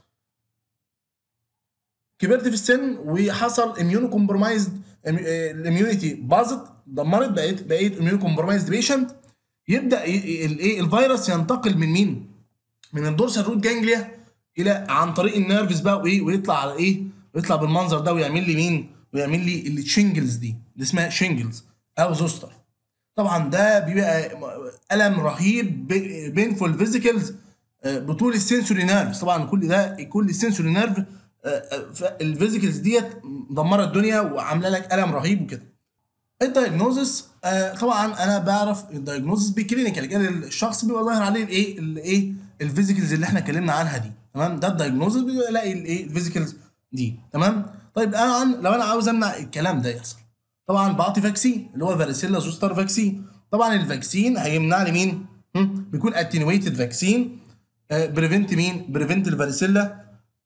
كبرت في السن وحصل اميونو كومبرومايزد، الاميونيتي باظت، دمرت، بقيت بقيت اميونو كومبرومايزد بيشنت. يبدا الايه؟ الفيروس ينتقل من مين؟ من الدورسال روت جانجليا الى عن طريق النيرفز بقى، وايه؟ ويطلع على ايه؟ ويطلع بالمنظر ده ويعمل لي مين؟ ويعمل لي الشينجلز دي، اللي اسمها شينجلز او زوستر. طبعا ده بيبقى الم رهيب، بينفول فيزيكلز بطول السنسوري نيرفز. طبعا كل ده، كل السنسوري نيرف الفيزيكلز ديت مدمره الدنيا وعامله لك الم رهيب وكده. الدايجنوزس آه طبعا انا بعرف الدايجنوزس بكلينيكال، يعني الشخص بيبقى ظاهر عليه الايه؟ الايه؟ الفيزيكلز اللي احنا اتكلمنا عنها دي. تمام. ده الدايجنوزس، بيبقى الاقي الايه؟ الفيزيكلز دي. تمام. طيب انا عن لو انا عاوز امنع الكلام ده يحصل، طبعا بعطي فاكسين، اللي هو فاريسيلا زوستر فاكسين. طبعا الفاكسين هيمنع لي مين؟ هم؟ بيكون اتنويتد فاكسين، بريفنت مين؟ بريفنت الفاريسيلا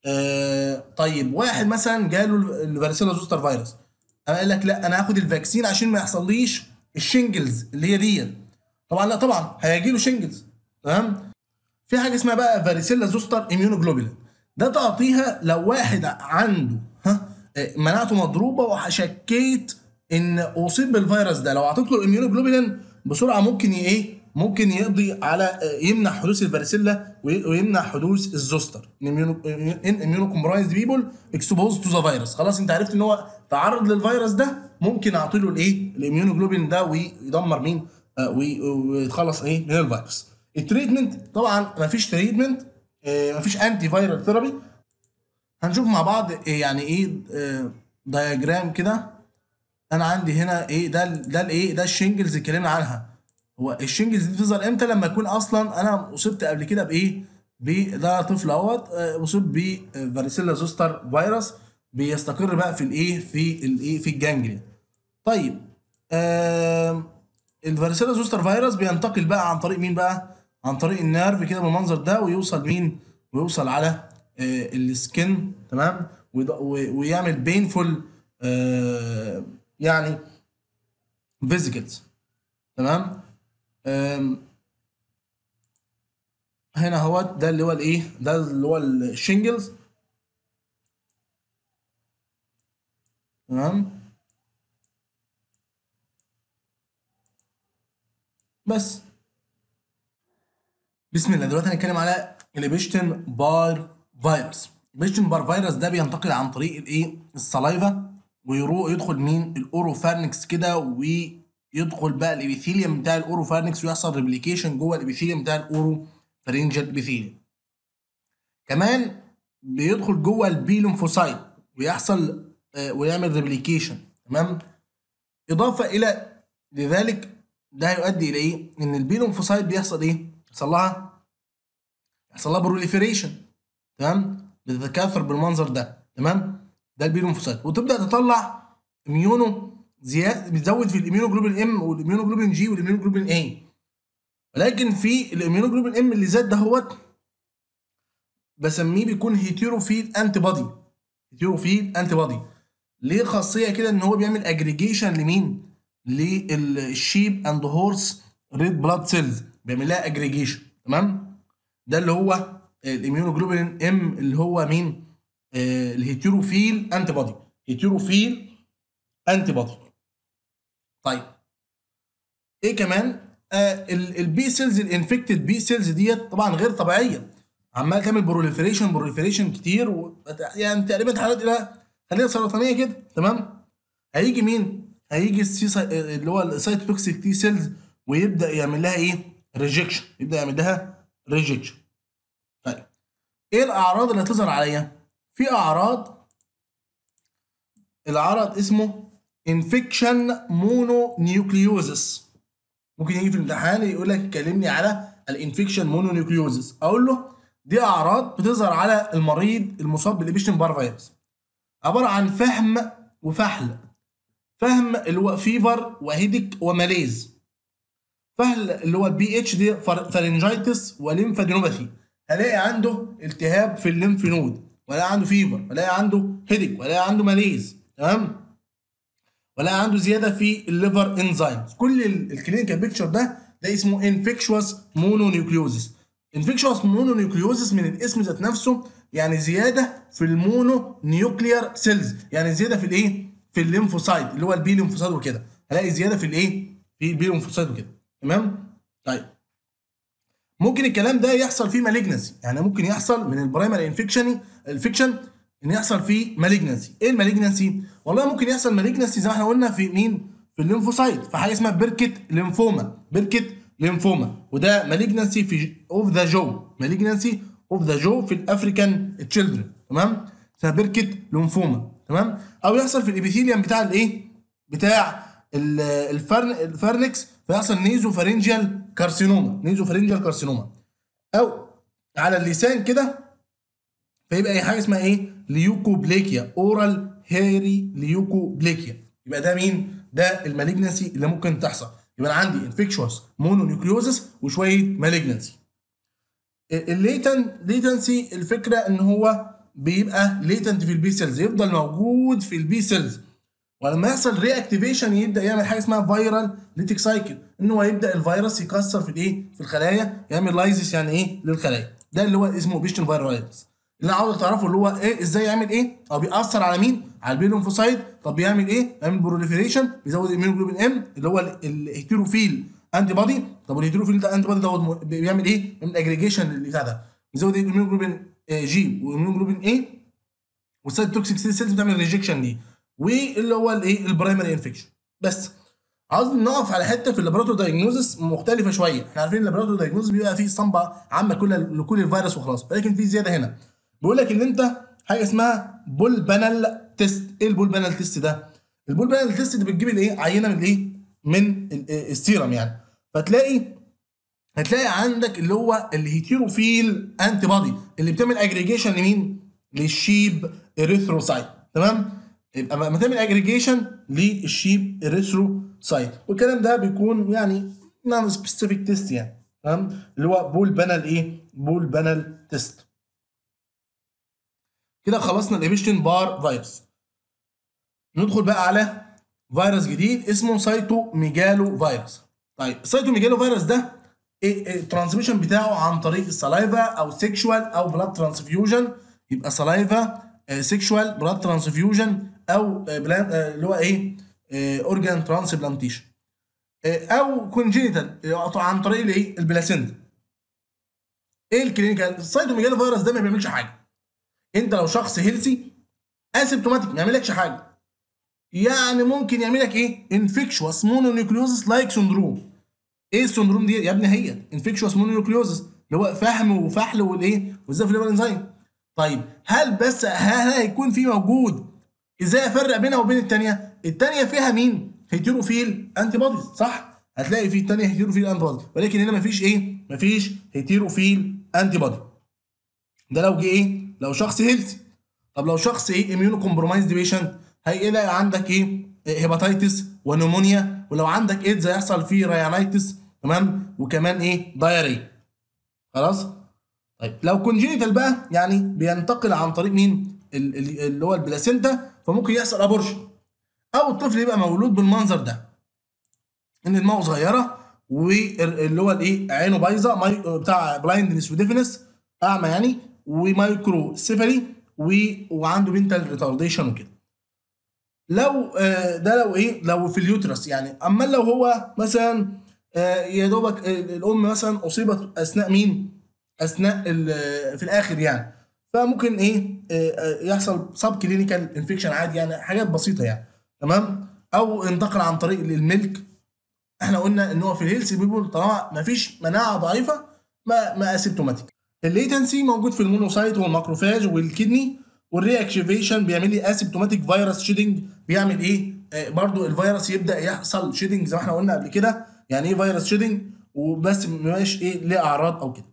آه طيب واحد مثلا جاله الفاريسيلا زوستر فيروس، قال لك لا انا هاخد الفاكسين عشان ما يحصليش الشنجلز اللي هي ديت. طبعا لا، طبعا هيجي له شنجلز. تمام. في حاجه اسمها بقى فاريسيلا زوستر اميونوجلوبولين، ده تعطيها لو واحد عنده ها آه، مناعته مضروبه وشكيت ان اصيب بالفيروس ده، لو اعطيت له الاميونوجلوبولين بسرعه ممكن ي- ايه ممكن يقضي على آه، يمنع حدوث الفاريسيلا وي- ويمنع حدوث الزوستر. ان اميونو كومبرايزد بيبول اكسبوز تو ذا فيروس، خلاص انت عرفت ان هو تعرض للفيروس ده، ممكن اعطي له الايه الاميونوجلوبولين ده ويدمر مين آه، وي- ويتخلص ايه من الفيروس. التريتمنت طبعا مفيش تريتمنت، آه، مفيش انتي فايرال ثيرابي. هنشوف مع بعض إيه يعني ايه آه، دياجرام كده. انا عندي هنا ايه ده ال- ده الايه ده الشنجلز اللي اتكلمنا عنها. هو الشنجلز دي بتظهر امتى؟ لما يكون اصلا انا اصبت قبل كده بايه ب ده طفل اهوت آه، اصيب بفاريسيلا زوستر فيروس، بيستقر بقى في الايه في الايه في الجانجليا. طيب آه الفاريسيلا زوستر فيروس بينتقل بقى عن طريق مين بقى؟ عن طريق النيرف كده بالمنظر ده، ويوصل مين؟ ويوصل على آه السكن. تمام. ويض- و- ويعمل بينفول آه يعني فيزيكلز. تمام. آم، هنا هو ده اللي هو الايه ده اللي هو الشingles. تمام. بس بسم الله، دلوقتي هنتكلم على الابشتن بار فيروس. الابشتن بار فيروس ده بينتقل عن طريق الايه السلايفا، ويروح يدخل مين الاوروفارنكس كده، ويدخل بقى الابيثيليوم بتاع الاوروفارنكس، ويحصل ريبليكيشن جوه الابيثيليوم بتاع الاورو فارنجال ابيثيليوم. كمان بيدخل جوه البي ليمفوسايت ويحصل آه، ويعمل ريبليكيشن. تمام. اضافه الى لذلك ده هيؤدي الى ايه؟ ان البي ليمفوسايت بيحصل ايه؟ يحصل لها يحصل لها بروليفريشن. تمام. بتتكاثر بالمنظر ده. تمام. ده البي ليمفوسايت، وتبدا تطلع اميونو زياده، بتزود في الاميونوجلوبين ام والاميونوجلوبين جي والاميونوجلوبين اي. ولكن في الاميونوجلوبين ام اللي زاد دهوت بسميه بيكون هيتيروفيل انتي بودي. هيتيروفيل انتي بودي ليه خاصيه كده ان هو بيعمل اجريجيشن لمين؟ للشيب اند هورس ريد بلاد سيلز، بيعمل لها اجريجيشن. تمام. ده اللي هو الاميونوجلوبولين ام اللي هو مين؟ آه الهيتيروفيل انتي بودي. هيتيروفيل انتي بودي. طيب ايه كمان؟ آه البي سيلز الانفكتد بي سيلز ديت طبعا غير طبيعيه، عماله تعمل بروليفريشن بروليفريشن كتير و... يعني تقريبا حالات الى خليه سرطانيه كده. تمام. هيجي مين؟ هيجي السي سي... اللي هو السايتوتوكسيك تي سيلز، ويبدا يعمل لها ايه؟ ريجكشن. يبدا يعمل لها ريجكشن. طيب ايه الاعراض اللي هتظهر عليا؟ في اعراض، العرض اسمه انفكشن مونو نيوكليوزس. ممكن يجي في الامتحان يقول لك كلمني على الانفكشن مونو نيوكليوزس، اقول له دي اعراض بتظهر على المريض المصاب بالابشتين بار فيروس، عباره عن فهم وفحل. فهم اللي هو فيفر وهيدك وماليز. فهل اللي هو البي اتش دي فارنجايتس وليمفادينوباثي، هلاقي عنده التهاب في الليمف نود، ولا عنده فيفر، ولا عنده هيدك، ولا عنده ماليز. تمام. ولا عنده زياده في الليفر انزيمز. كل الكلينيكال بيكتشر ده ده اسمه انفكشوس مونونيوكليوزس. انفكشوس مونونيوكليوزس من الاسم ذات نفسه يعني زياده في المونو نيوكليير سيلز، يعني زياده في الايه؟ في الليمفوسايت اللي هو البي ليمفوسايت وكده، هلاقي زياده في الايه؟ في البي ليمفوسايت وكده. تمام. طيب ممكن الكلام ده يحصل فيه مالجنسي، يعني ممكن يحصل من البرايمري انفكشن الانفكشن ان يحصل فيه مالجنسي. ايه المالجنسي؟ والله ممكن يحصل مالجنسي زي ما احنا قلنا في مين؟ في الليمفوسايت، في حاجه اسمها بيركت ليمفوما. بيركت ليمفوما وده مالجنسي في اوف ذا جو، مالجنسي اوف ذا جو في الافريكان تشيلدرن. تمام. اسمها بيركت ليمفوما. تمام. او يحصل في الابيثيليوم بتاع الايه؟ بتاع ال- الفرن الفرنكس، فيحصل نيزو فارنجيال كارسينوما. نيزو فارنجيال كارسينوما. او على اللسان كده، فيبقى اي حاجه اسمها ايه؟ ليوكوبليكيا، اورال هيري ليوكوبليكيا. يبقى ده مين؟ ده المالجنسي اللي ممكن تحصل. يبقى انا عندي انفكشوس مونونيوكليوزس وشويه مالجنسي. الليتن ليتنسي الفكره ان هو بيبقى ليتنت في البي سيلز، يفضل موجود في البي سيلز، ولما يحصل ري اكتيفيشن يبدا يعمل حاجه اسمها فايرال ليتيك سايكل، ان هو يبدا الفيروس يكسر في الايه؟ في الخلايا، يعمل لايزيس يعني ايه؟ للخلايا. ده اللي هو اسمه بيشتن فيروس. اللي انا عاوز تعرفه اللي هو ايه؟ ازاي يعمل ايه؟ او بيأثر على مين؟ على البي ليمفوسايت. طب بيعمل ايه؟ بيعمل بروليفريشن، بيزود الاميونوجلوبين ام اللي هو الهيتيروفيل انتي بودي. طب الهيتيروفيل ده انتي بودي دوت بيعمل ايه؟ بيعمل اجريجيشن للبتاع ده، بيزود الاميونوجلوبين جي والاميونوجلوبين ايه، والسايتوكسيك سيلز بتعمل ريجكشن ليه، واللي هو الايه؟ البرايمري انفكشن. بس عاوز نقف على حته في اللابراتوري دايجنوزس مختلفه شويه. احنا عارفين اللابراتوري دايجنوزس بيبقى فيه اسطمبه عامه كل لكل الفيروس وخلاص، ولكن في زياده هنا. بيقول لك ان انت حاجه اسمها بول بانل تيست. ايه البول بانل تيست ده؟ البول بانل تيست دي بتجيب الايه؟ عينه من الايه؟ من السيرم يعني. فتلاقي هتلاقي عندك اللي هو الهيتيروفيل انتي بودي اللي بتعمل اجريجيشن لمين؟ للشيب اريثروسايت. تمام؟ يبقى لما تعمل اجريجيشن للشيب اريثروسايت، والكلام ده بيكون يعني نون سبيسيفيك تيست يعني. تمام؟ اللي هو بول بانل ايه؟ بول بانل تيست. كده خلصنا الابيشتين بار فيروس. ندخل بقى على فيروس جديد اسمه سايتوميجالو فيروس. طيب السايتوميجالو فيروس ده الترانسميشن بتاعه عن طريق السلايفا او سيكشوال او بلاد ترانسفيوجن. يبقى سلايفا، سيكشوال، بلاد ترانسفيوجن، او اللي هو ايه؟ اورجان ترانسبلانتيشن، او كونجينيتال عن طريق الايه؟ البلاسينتا. ايه الكلينيكال؟ السايتوميجالو فيروس ده ما بيعملش حاجه. انت لو شخص هيلثي اسيمتوماتيك ما يعملكش حاجه، يعني ممكن يعمل لك ايه؟ انفكشوس مونونيوكليوزس لايك سندروم. ايه السندروم دي يا ابني؟ هي انفكشوس مونونيوكليوزس اللي هو فحم وفحل والايه؟ والزاف ليفر انزيم. طيب هل بس هل هيكون في موجود؟ ازاي افرق بينها وبين الثانيه؟ الثانيه فيها مين؟ هيتيروفيل انتي بوديز، صح؟ هتلاقي في الثانيه هيتيروفيل انتي بودي، ولكن هنا مفيش ايه؟ مفيش هيتيروفيل انتي بودي. ده لو جه ايه؟ لو شخص هيلثي. طب لو شخص ايه؟ اميونو كومبرومايزد بيشنت، هيلاقي عندك ايه؟ هيباتيتس ونمونيا، ولو عندك ايدز هيحصل فيه ريانيتس. تمام؟ وكمان ايه؟ دايري. خلاص؟ طيب لو كونجينيتال بقى يعني بينتقل عن طريق مين؟ اللي هو البلاسينتا، فممكن يحصل ابورشن، او الطفل يبقى مولود بالمنظر ده، ان دماغه صغيره واللي هو الايه؟ عينه بايظه، ماي... بتاع بلايندنس وديفنس، اعمى يعني، ومايكرو سيفالي و... وعنده بنتال ريتارديشن وكده. لو آه ده لو ايه؟ لو في اليوترس يعني. اما لو هو مثلا آه يا دوبك آه الام مثلا اصيبت اثناء مين؟ اثناء في الاخر يعني، فممكن ايه؟ آه يحصل سب كلينيكال انفكشن عادي يعني، حاجات بسيطه يعني. تمام؟ او انتقل عن طريق الميلك. احنا قلنا ان هو في الهيلث بيبول طالما مفيش مناعه ضعيفه ما ما اسيمتوماتيك. الليتنسي موجود في المونوسايت والماكروفاج والكدني، والري اكتيفيشن بيعمل لي اسيمتوماتيك فيروس شيدنج. بيعمل ايه؟ آه برضو الفيروس يبدا يحصل شيدنج زي ما احنا قلنا قبل كده. يعني ايه فيروس شيدنج؟ وبس مبقاش ايه ليه اعراض او كده.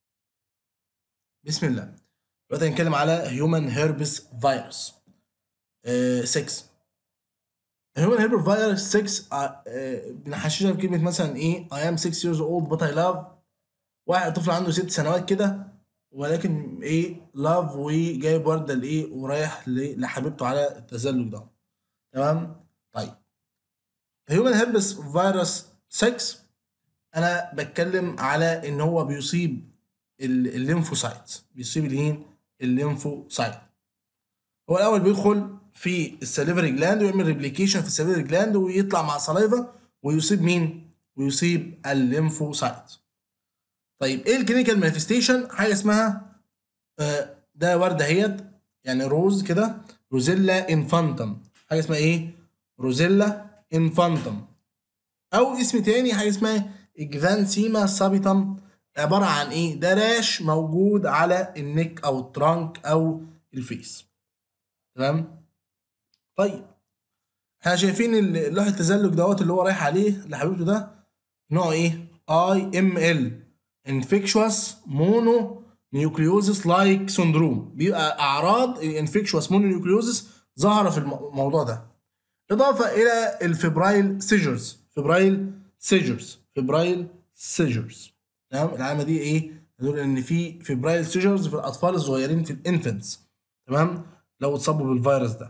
بسم الله. دلوقتي هنتكلم على هيومن هيربس فيروس ستة. هيومن هيربس فيروس ستة بنحششها بكلمه مثلا ايه؟ I am six years old but I love. واحد طفل عنده ست سنوات كده، ولكن ايه؟ لاف، وجايب ورده لايه؟ ورايح لحبيبته على التزلج ده. تمام؟ طيب هيومن هيربس فيروس ستة انا بتكلم على ان هو بيصيب الليمفوسايت. بيصيب الايه؟ الليمفوسايت. هو الاول بيدخل في السليفري جلاند ويعمل ريبليكيشن في السليفري جلاند ويطلع مع سلايفا ويصيب مين؟ ويصيب الليمفوسايت. طيب ايه الكلينيكال مانيفستيشن؟ حاجه اسمها آه ده ورده اهيت يعني روز كده، روزيلا انفانتم. حاجه اسمها ايه؟ روزيلا انفانتم. او اسم تاني حاجه اسمها اكزانثيما سابيتم. عباره عن ايه؟ ده راش موجود على النك او الترانك او الفيس. تمام؟ طيب احنا شايفين لوح التزلج دوت اللي هو رايح عليه لحبيبته ده نوع ايه؟ اي ام ال انفكشوس مونو نيوكليوزس لايك سندروم. بيبقى اعراض الانفكشوس مونو نيوكليوزس ظاهره في الموضوع ده، اضافه الى الفبرايل سيجرز. فبرايل سيجرز فبرايل سيجرز تمام؟ العلامه دي ايه؟ بتقول ان في فبرايل سيجرز في الاطفال الصغيرين في الانفنتس. تمام لو اتصابوا بالفيروس ده.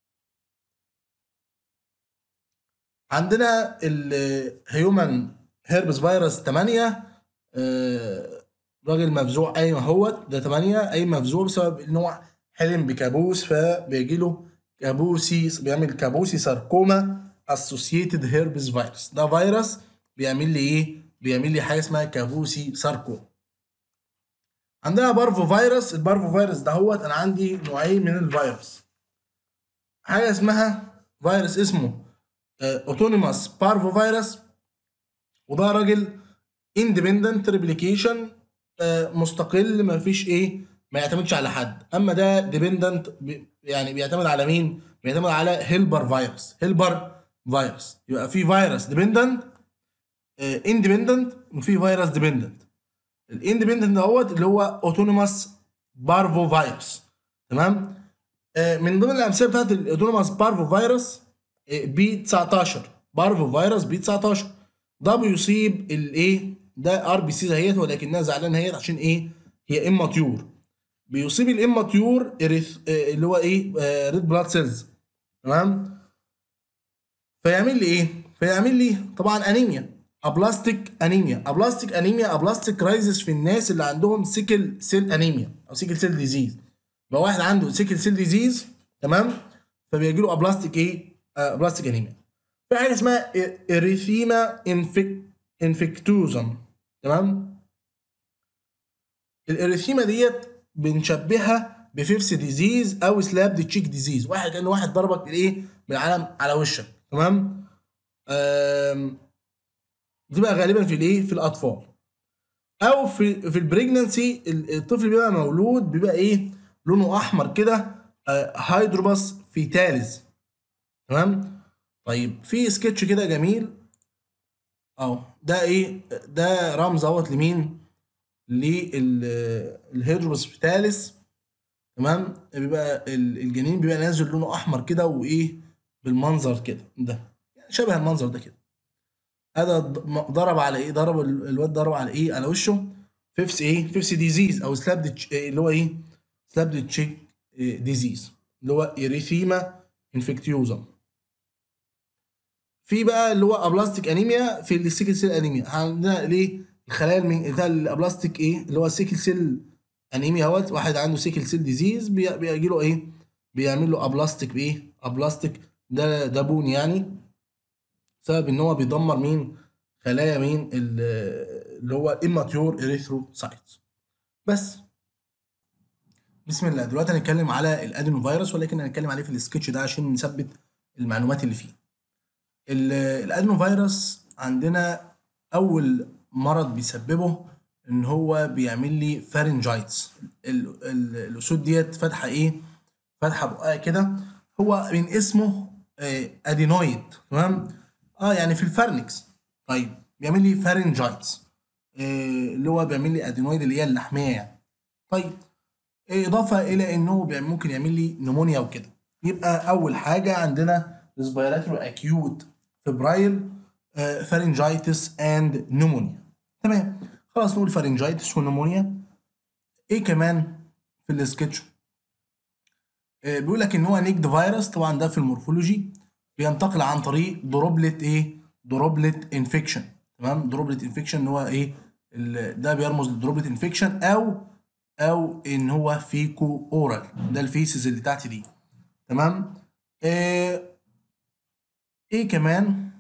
عندنا الهيومن هيربس فيروس تمانية. آه، راجل مفزوع اي ما هو ده تمانية، اي مفزوع بسبب ان هو حلم بكابوس فبيجي له كابوسي، بيعمل كابوسي ساركوما اسوسييتد هيربس فيروس. ده فيروس بيعمل لي ايه؟ بيعمل لي حاجه اسمها كابوسي ساركوما. عندنا بارفو فيروس. البارفو فيروس ده هو انا عندي نوعين من الفيروس. حاجه اسمها فيروس اسمه اوتونيموس بارفو فيروس، وده راجل اندبندنت ريبليكيشن، مستقل، ما فيش ايه، ما يعتمدش على حد. اما ده ديبندنت، يعني بيعتمد على مين؟ بيعتمد على هيلبر فيروس. هيلبر فيروس يبقى في فيروس ديبندنت اندبندنت وفي فيروس ديبندنت. الاندبندنت دوت اللي هو اوتونوماس بارفو فيروس. تمام. آه، من ضمن الامثله بتاعت الاوتونوماس بارفو فيروس بي تسعتاشر. بارفو فيروس بي تسعتاشر ده بيصيب الايه؟ ده ار بي سي دهيت، ولكنها زعلانه هي عشان ايه؟ هي اماتيور. بيصيب الاماتيور اللي هو ايه؟ ريد بلاد سيلز. تمام. فيعمل لي ايه؟ فيعمل لي طبعا انيميا، ابلاستيك انيميا. ابلاستيك انيميا ابلاستيك كرايزس في الناس اللي عندهم سيكل سيل انيميا او سيكل سيل ديزيز. يبقى واحد عنده سيكل سيل ديزيز، تمام، فبيجي له ابلاستيك ايه؟ آه، ابلاستيك انيميا. في حاجه اسمها اريثيما انفك انفكتوزم. تمام. الاريثيما ديت بنشبهها بفيفس ديزيز او سلاب تشيك ديزيز. واحد كان واحد ضربك بالايه؟ بالعلم على وشك. تمام. آم، دي بقى غالبا في الايه؟ في الاطفال او في في البريجننسي. الطفل بيبقى مولود بيبقى ايه؟ لونه احمر كده، آه، هيدروباس فيتاليز. تمام. طيب في سكتش كده جميل اهو. ده ايه؟ ده رمز اهوت لمين؟ للهيدروباس فيتاليز. تمام. بيبقى ال- الجنين بيبقى نازل لونه احمر كده وايه؟ بالمنظر كده ده، يعني شبه المنظر ده كده. هذا ضرب على ايه؟ ضرب ال- الواد ضرب على ايه؟ على وشه. فيفس ايه؟ فيفس ديزيز او سلاب اللي هو ايه؟ سلاب تشيك ديزيز اللي هو اريثيما انفكتيوزم. في بقى اللي هو ابلاستيك انيميا في السيكل سيل انيميا. عندنا ليه؟ الخلايا من بتاع الابلاستيك ايه؟ اللي هو السيكل سيل انيميا اهوت. واحد عنده سيكل سيل ديزيز بيجي له ايه؟ بيعمل له ابلاستيك بايه؟ ابلاستيك ده ده بون يعني، بسبب ان هو بيدمر مين؟ خلايا مين؟ ال- اللي هو اماتيور اريثروسايتس. بس. بسم الله. دلوقتي هنتكلم على الادينو فيروس، ولكن هنتكلم عليه في السكتش ده عشان نثبت المعلومات اللي فيه. ال- الادينو فيروس عندنا اول مرض بيسببه ان هو بيعمل لي فارنجايتس. ال- ال- الاسود ديت فاتحه ايه؟ فاتحه بقها كده. هو من اسمه آه، ادينويد. تمام. اه يعني في الفارنكس. طيب بيعمل لي فارنجايتس، آه، اللي هو بيعمل لي ادينويد اللي هي اللحميه يعني. طيب اضافه الى انه بيعمل- ممكن يعمل لي نمونيا وكده. يبقى اول حاجه عندنا ريسبيراتوري اكيوت فبرايل فارنجايتس اند نمونيا. تمام. خلاص نقول فارنجايتس ونمونيا. ايه كمان في السكتش؟ آه، بيقول لك ان هو نيكد فيروس. طبعا ده في المورفولوجي بينتقل عن طريق دروبلت ايه؟ دروبلت انفكشن. تمام. دروبلت انفكشن هو ايه؟ ال- ده بيرمز لدروبلت انفكشن او او ان هو فيكو اورال. ده الفيسز اللي تحت دي. تمام. آه ايه كمان؟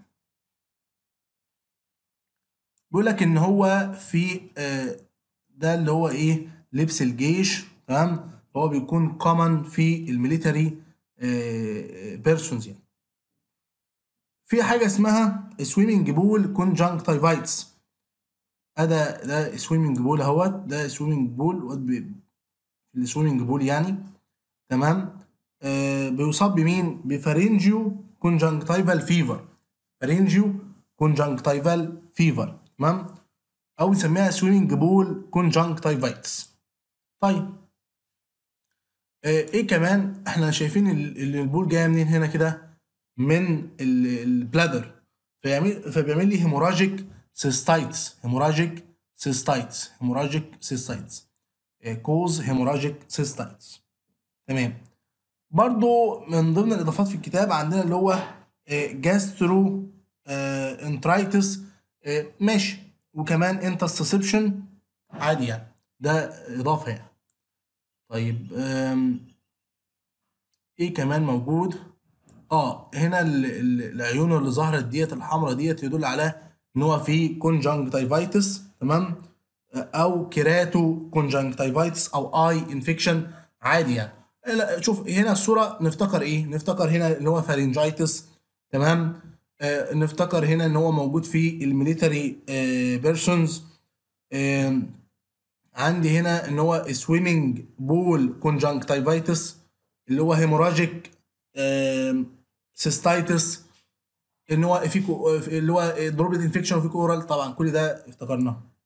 بيقول لك ان هو في آه ده اللي هو ايه؟ لبس الجيش. تمام. هو بيكون كومن في الميليتري بيرسونز يعني. في حاجه اسمها سويمنج بول كونجنكتيفايتس. ده ده سويمنج بول اهوت. ده سويمنج بول، السويمنج بول يعني. تمام. آه بيصاب بمين؟ بفارنجيو كونجنكتيفال فيفر. فارنجيو كونجنكتيفال فيفر. تمام. او بنسميها سويمنج بول كونجنكتيفايتس. طيب آه ايه كمان؟ احنا شايفين ال- ال- البول جايه منين هنا كده؟ من البلادر. فيعمل فبيعمل لي هيموراجيك سيستايتس. هيموراجيك سيستايتس. هيموراجيك سيستايتس كوز هيموراجيك سيستايتس. تمام. برضو من ضمن الاضافات في الكتاب عندنا اللي هو جاسترو انترايتس، ماشي، وكمان انترسبشن عادي يعني، ده اضافه يعني. طيب آم، ايه كمان موجود؟ اه هنا ال- ال- العيون اللي ظهرت ديت الحمراء ديت يدل على ان هو في كونجنكتيفايتس، تمام، او كيراتو كونجنكتيفايتس او اي انفكشن عادي يعني. لا، شوف هنا الصوره نفتكر ايه؟ نفتكر هنا اللي هو فارنجايتس، تمام. آه نفتكر هنا ان هو موجود في الميليتري بيرسونز. آه عندي هنا ان هو سويمنج بول كونجنكتيفايتس، اللي هو هيموراجيك سيستايتس، ان هو فيكو اللي هو دروبلت انفكشن وفيكو اورال، طبعا كل ده افتكرناه.